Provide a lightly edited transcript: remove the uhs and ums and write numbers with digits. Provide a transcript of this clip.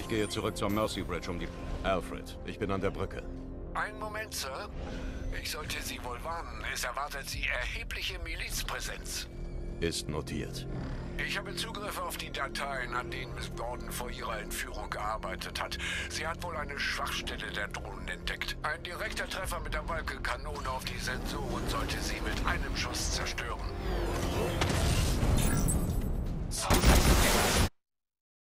Ich gehe zurück zur Mercy Bridge um die... Alfred, ich bin an der Brücke. Einen Moment, Sir. Ich sollte Sie wohl warnen. Es erwartet Sie erhebliche Milizpräsenz. Ist notiert. Ich habe Zugriff auf die Dateien, an denen Miss Gordon vor ihrer Entführung gearbeitet hat. Sie hat wohl eine Schwachstelle der Drohnen entdeckt. Ein direkter Treffer mit der Wolkenkanone auf die Sensoren sollte sie mit einem Schuss zerstören.